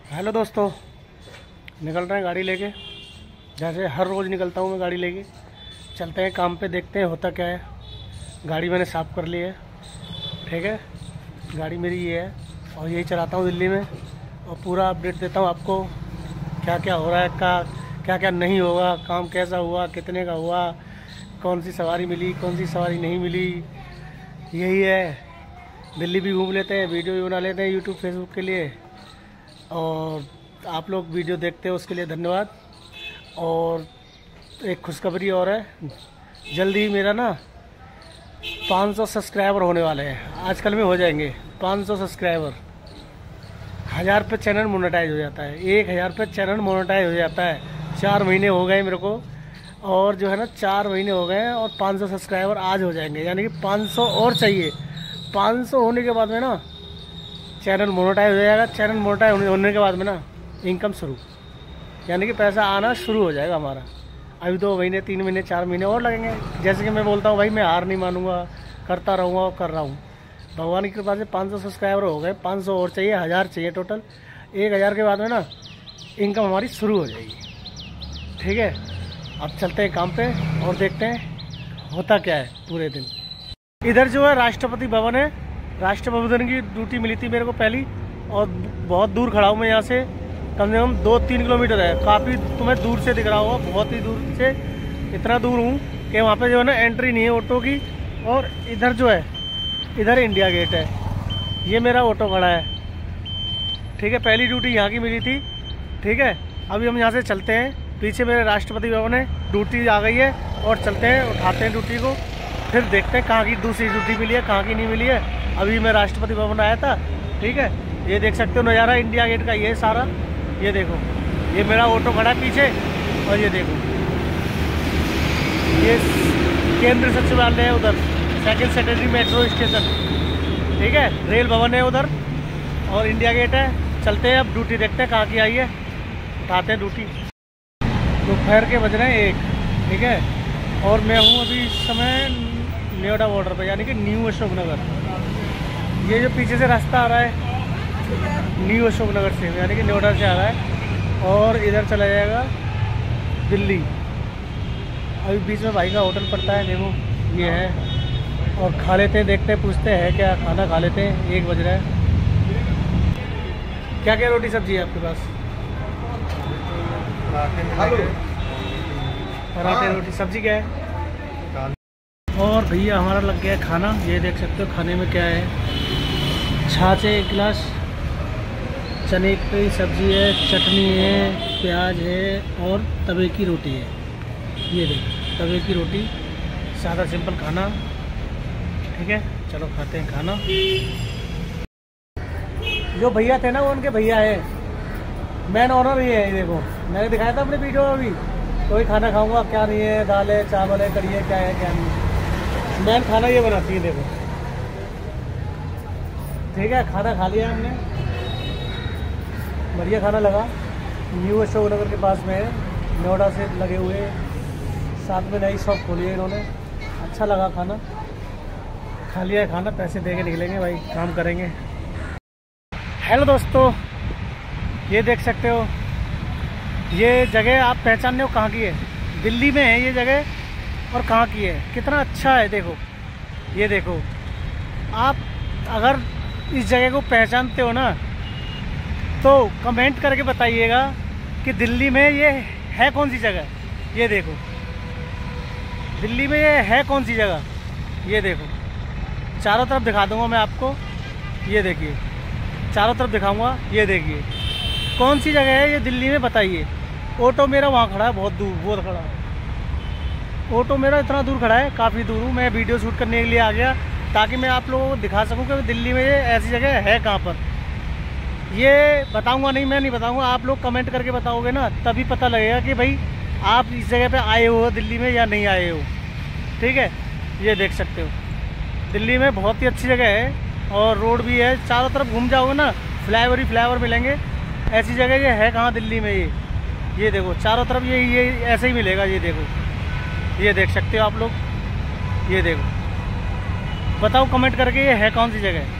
Hello दोस्तों, निकल रहे हैं गाड़ी लेके। जैसे हर रोज़ निकलता हूँ मैं गाड़ी लेके। चलते हैं काम पे, देखते हैं होता क्या है। गाड़ी मैंने साफ़ कर ली है, ठीक है। गाड़ी मेरी ये है और यही चलाता हूँ दिल्ली में, और पूरा अपडेट देता हूँ आपको क्या क्या हो रहा है, क्या क्या नहीं होगा, काम कैसा हुआ, कितने का हुआ, कौन सी सवारी मिली, कौन सी सवारी नहीं मिली। यही है, दिल्ली भी घूम लेते हैं, वीडियो भी बना लेते हैं यूट्यूब फेसबुक के लिए। और आप लोग वीडियो देखते हो उसके लिए धन्यवाद। और एक खुशखबरी और है, जल्दी मेरा ना 500 सब्सक्राइबर होने वाले हैं। आजकल में हो जाएंगे 500 सब्सक्राइबर। 1000 पे चैनल मोनेटाइज हो जाता है, 1000 पे चैनल मोनेटाइज हो जाता है। 4 महीने हो गए मेरे को, और जो है ना 4 महीने हो गए हैं, और 500 सब्सक्राइबर आज हो जाएंगे। यानी कि 500 और चाहिए। 500 होने के बाद में ना चैनल मोनेटाइज हो जाएगा। चैनल मोनेटाइज होने के बाद में ना इनकम शुरू, यानी कि पैसा आना शुरू हो जाएगा हमारा। अभी 2 महीने, 3 महीने, 4 महीने और लगेंगे। जैसे कि मैं बोलता हूँ भाई, मैं हार नहीं मानूंगा, करता रहूँगा और कर रहा हूँ। भगवान की कृपा से 500 सब्सक्राइबर हो गए, 500 और चाहिए, 1000 चाहिए टोटल। 1000 के बाद में ना इनकम हमारी शुरू हो जाएगी, ठीक है। अब चलते हैं काम पे और देखते हैं होता क्या है पूरे दिन। इधर जो है राष्ट्रपति भवन है। राष्ट्रपति भवन की ड्यूटी मिली थी मेरे को पहली, और बहुत दूर खड़ा हूँ मैं यहाँ से, कम से कम 2-3 किलोमीटर है। काफ़ी तुम्हें दूर से दिख रहा होगा, बहुत ही दूर से। इतना दूर हूँ कि वहाँ पे जो है ना एंट्री नहीं है ऑटो की। और इधर जो है, इधर इंडिया गेट है, ये मेरा ऑटो खड़ा है, ठीक है। पहली ड्यूटी यहाँ की मिली थी, ठीक है। अभी हम यहाँ से चलते हैं, पीछे मेरे राष्ट्रपति भवन है, ड्यूटी आ गई है, और चलते हैं, उठाते हैं ड्यूटी को, फिर देखते हैं कहाँ की दूसरी ड्यूटी मिली है, कहाँ की नहीं मिली है। अभी मैं राष्ट्रपति भवन आया था, ठीक है। ये देख सकते हो नज़ारा इंडिया गेट का, ये सारा, ये देखो, ये मेरा ऑटो खड़ा है पीछे, और ये देखो ये केंद्रीय सचिवालय है उधर, सेकंड सेकेंडरी मेट्रो स्टेशन, ठीक है। रेल भवन है उधर, और इंडिया गेट है। चलते हैं अब ड्यूटी देखते हैं कहाँ की आई है, उठाते हैं ड्यूटी। दोपहर के बज रहे हैं 1, ठीक है। और मैं हूँ अभी इस समय नोएडा बॉर्डर पर, यानी कि न्यू अशोकनगर। ये जो पीछे से रास्ता आ रहा है न्यू अशोकनगर से, यानी कि नोएडा से आ रहा है, और इधर चला जाएगा दिल्ली। अभी बीच में भाई का होटल पड़ता है, देखो ये है। और खा लेते हैं, देखते हैं, पूछते हैं क्या खाना, खा लेते हैं। 1 बज रहा है। क्या क्या रोटी सब्जी है आपके पास? पराठे रोटी सब्जी क्या है? और भैया हमारा लग गया है खाना। ये देख सकते हो खाने में क्या है। छाछ है 1 गिलास, चने की सब्जी है, चटनी है, प्याज है, और तवे की रोटी है। ये देखो तवे की रोटी, सादा सिंपल खाना, ठीक है। चलो खाते हैं खाना। जो भैया थे ना वो उनके भैया है, मेन ऑनर ये है। ये देखो मैंने दिखाया था अपने वीडियो में अभी, कोई खाना खाऊंगा क्या नहीं है, दाल है, चावल है, कढ़ी है, क्या है क्या नहीं है। मेन खाना ये बनाती है, देखो, ठीक है। खाना खा लिया हमने, बढ़िया खाना लगा। न्यू अशोकनगर के पास में है, नोएडा से लगे हुए, साथ में नई शॉप खोली है इन्होंने। अच्छा लगा खाना, खा लिया खाना, पैसे दे के निकलेंगे भाई, काम करेंगे। हेलो दोस्तों, ये देख सकते हो, ये जगह आप पहचानते हो कहाँ की है? दिल्ली में है ये जगह, और कहाँ की है, कितना अच्छा है। देखो ये देखो, आप अगर इस जगह को पहचानते हो ना तो कमेंट करके बताइएगा कि दिल्ली में ये है कौन सी जगह। ये देखो दिल्ली में ये है कौन सी जगह, ये देखो। चारों तरफ दिखा दूंगा मैं आपको, ये देखिए, चारों तरफ दिखाऊंगा। ये देखिए कौन सी जगह है ये दिल्ली में, बताइए। ऑटो मेरा वहाँ खड़ा है, बहुत दूर, बहुत खड़ा है ऑटो मेरा, इतना दूर खड़ा है, काफ़ी दूर हूँ। मैं वीडियो शूट करने के लिए आ गया, ताकि मैं आप लोगों को दिखा सकूं कि दिल्ली में ये ऐसी जगह है कहाँ पर। ये बताऊंगा नहीं, मैं नहीं बताऊंगा, आप लोग कमेंट करके बताओगे ना, तभी पता लगेगा कि भाई आप इस जगह पे आए हो दिल्ली में या नहीं आए हो, ठीक है। ये देख सकते हो दिल्ली में बहुत ही अच्छी जगह है, और रोड भी है, चारों तरफ घूम जाओगे ना फ्लाईओवर ही फ्लाईओवर मिलेंगे। ऐसी जगह ये है कहाँ दिल्ली में? ये देखो चारों तरफ ये ऐसे ही मिलेगा। ये देखो, ये देख सकते हो आप लोग, ये देखो। बताओ कमेंट करके ये है कौन सी जगह।